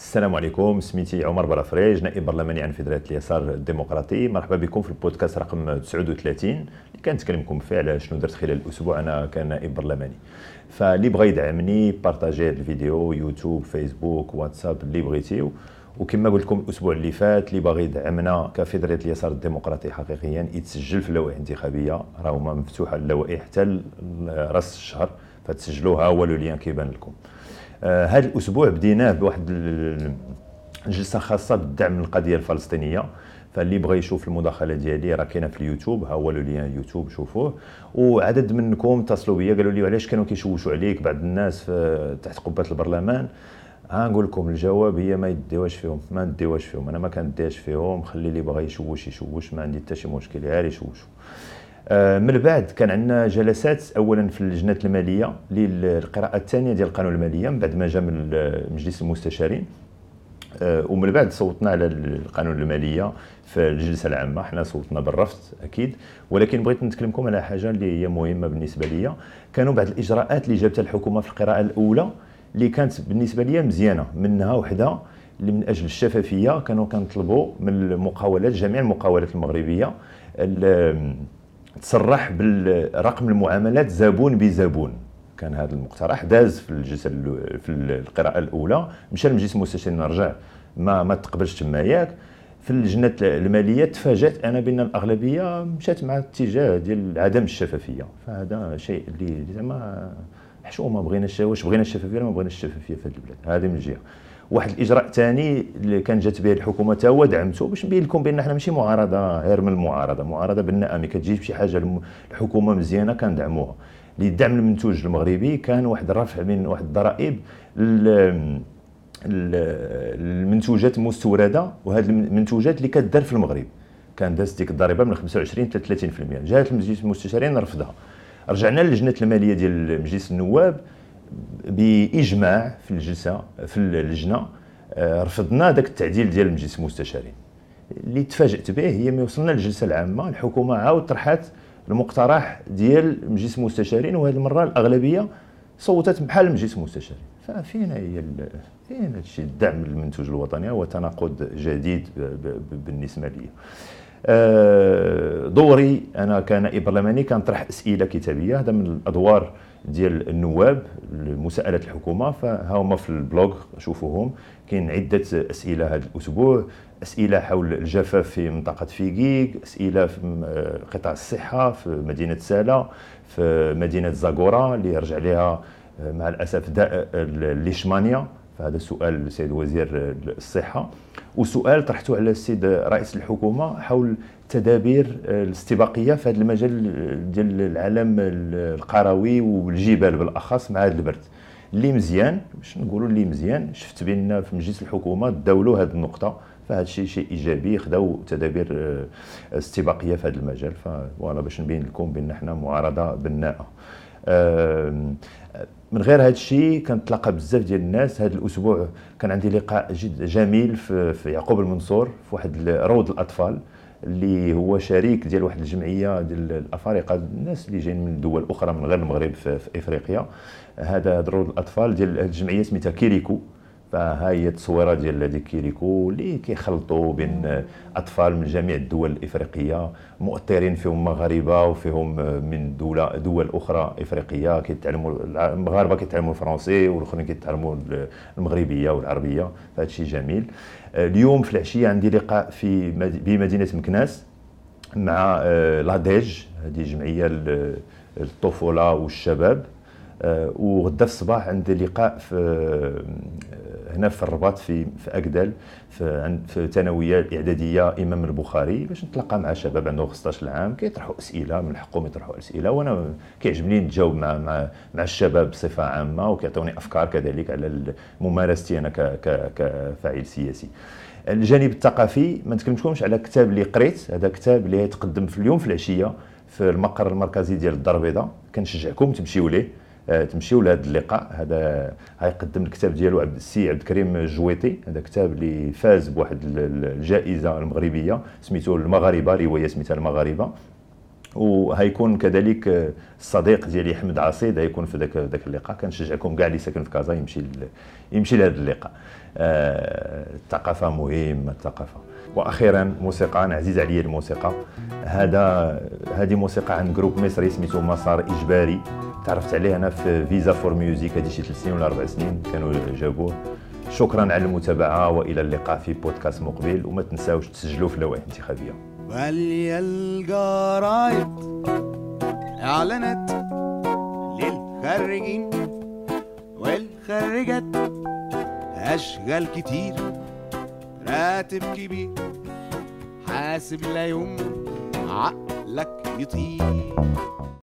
السلام عليكم، سميتي عمر بلافريج، نائب برلماني عن فدرالية اليسار الديمقراطي. مرحبا بكم في البودكاست رقم 39 اللي كنتكلمكم فيه على شنو درت خلال الاسبوع انا كنائب برلماني. فاللي بغى يدعمني بارطاجي هذا الفيديو يوتيوب فيسبوك واتساب اللي بغيتيو. وكما قلت لكم الاسبوع اللي فات، اللي باغي يدعمنا كفدرالية اليسار الديمقراطي حقيقيا يتسجل في اللوائح الانتخابيه، راهما مفتوحه اللوائح حتى راس الشهر، فتسجلوها هو لو لين كيبان لكم. هذا الاسبوع بديناه بواحد الجلسه خاصه بالدعم من القضيه الفلسطينيه. فاللي بغى يشوف المداخله ديالي راه كاينه في اليوتيوب، ها هو لو لين يوتيوب شوفوه. وعدد منكم اتصلوا بيا قالوا لي علاش كانوا كيشوشوا عليك بعض الناس تحت قبه البرلمان. نقول لكم الجواب هي ما نديوهاش فيهم، انا ما كنديهاش فيهم. خلي اللي بغى يشوش، ما عندي حتى شي مشكل، غير يشوشوا. من بعد كان عندنا جلسات اولا في اللجنه الماليه للقراءه الثانيه ديال القانون الماليه من بعد ما جا من مجلس المستشارين. ومن بعد صوتنا على القانون الماليه في الجلسه العامه، حنا صوتنا بالرفض اكيد. ولكن بغيت نتكلمكم على حاجه اللي هي مهمه بالنسبه لي. كانوا بعض الاجراءات اللي جابتها الحكومه في القراءه الاولى اللي كانت بالنسبه لي مزيانه، منها وحده اللي من اجل الشفافيه. كانوا كنطلبوا من المقاولات، جميع المقاولات المغربيه، تصرح بالرقم المعاملات زبون بزبون. كان هذا المقترح داز في الجلسه في القراءه الاولى، مشى لمجلس المستشارين رجع ما تقبلش تما ياك. في اللجنه الماليه تفاجات انا بان الاغلبيه مشات مع الاتجاه ديال عدم الشفافيه. فهذا شيء اللي زعما حشومه، واش بغينا الشفافيه ولا ما بغيناش الشفافيه في هذه البلاد. هذه من جهه. واحد الاجراء ثاني اللي كان جات به الحكومه تا هو دعمته، باش نبين لكم بان احنا ماشي معارضه غير من المعارضه، معارضه بالنعم. كتجي بشي حاجه الحكومه مزيانه كندعموها. للدعم المنتوج المغربي كان واحد الرفع من واحد الضرائب المنتوجات المستورده، وهذه المنتوجات اللي كدار في المغرب كان داز ديك الضريبه من 25 حتى 30%. جات المجلس المستشارين رفضها. رجعنا للجنه الماليه ديال مجلس النواب باجماع في الجلسه في اللجنه، رفضنا داك التعديل ديال مجلس المستشارين. اللي تفاجات به هي ملي وصلنا للجلسه العامه، الحكومه عاود طرحت المقترح ديال مجلس المستشارين، وهذه المره الاغلبيه صوتت بحال مجلس المستشارين. ففين هي فين هادشي الدعم للمنتوج الوطني؟ هو تناقض جديد بالنسبه لي. دوري انا كنائب برلماني كنطرح اسئله كتابيه، هذا من الادوار ديال النواب لمساءله الحكومه. فهما في البلوغ شوفوهم، كاين عده اسئله هذا الاسبوع. اسئله حول الجفاف في منطقه فيكيك، اسئله في قطاع الصحه في مدينه سالا، في مدينه زاغورا اللي رجع لها مع الاسف داء الليشمانيا. فهذا سؤال للسيد وزير الصحه. وسؤال طرحته على السيد رئيس الحكومه حول تدابير الاستباقيه في هذا المجال ديال العالم القروي والجبال بالاخص مع هذا البرد اللي مزيان. باش نقولوا اللي مزيان، شفت بان في مجلس الحكومه داولوا هذه النقطه، فهذا الشيء شيء ايجابي، خداو تدابير استباقيه في هذا المجال. فوالا باش نبين لكم بان احنا معارضه بناءه. من غير هذا الشيء كنتلاقى بزاف ديال الناس. هذا الاسبوع كان عندي لقاء جد جميل في يعقوب المنصور في واحد روض الاطفال اللي هو شريك ديال واحد الجمعيه ديال الافارقه، الناس اللي جايين من دول اخرى من غير المغرب في افريقيا. هذا روض الاطفال ديال الجمعيه سميتها كيريكو. فهاي التصويره ديال هذيك كيريكو اللي كيخلطوا بين اطفال من جميع الدول الافريقيه، مؤطرين فيهم مغاربه وفيهم من دول اخرى افريقيه. كيتعلموا المغاربه كيتعلموا الفرنسي، والاخرين كيتعلموا المغربيه والعربيه. فهذا شيء جميل. اليوم في العشيه عندي لقاء بمدينه مكناس مع لاديج، هذه جمعيه الطفوله والشباب. وغدا في الصباح عندي لقاء هنا في الرباط في اكدال في ثانويه الاعداديه امام البخاري، باش نتلاقى مع شباب عندهم 15 عام كيطرحوا اسئله، من حقهم يطرحوا اسئله، وانا كيعجبني نتجاوب مع الشباب بصفه عامه، وكيعطوني افكار كذلك على ممارستي انا كفاعل سياسي. الجانب الثقافي ما نتكلمش على كتاب اللي قريت، هذا كتاب اللي يتقدم في اليوم في العشيه في المقر المركزي ديال الدار البيضاء. كنشجعكم تمشيوا ليه، تمشيوا لهذا اللقاء. هذا غيقدم الكتاب ديالو السي عبد الكريم الجويطي. هذا كتاب اللي فاز بواحد الجائزه المغربيه سميتو المغاربه، روايه سميتها المغاربه. وهيكون كذلك الصديق ديالي احمد عصيد هيكون في ذاك اللقاء. كنشجعكم كاع اللي ساكن في كازا يمشي لهذا اللقاء. الثقافه مهمه، الثقافه. واخيرا موسيقى، انا عزيز عليا الموسيقى. هذه موسيقى عند جروب مصري سميتو مسار اجباري، تعرفت عليه انا في فيزا فور ميوزيك، هذه شي 3 سنين ولا 4 سنين كانوا جابوه. شكرا على المتابعه، والى اللقاء في بودكاست مقبل، وما تنساوش تسجلوا في اللوائح الانتخابيه. واليا الجرايد اعلنت للخريجين والخريجات اشغال كتير، راتب كبير، حاسب لا يوم عقلك يطير.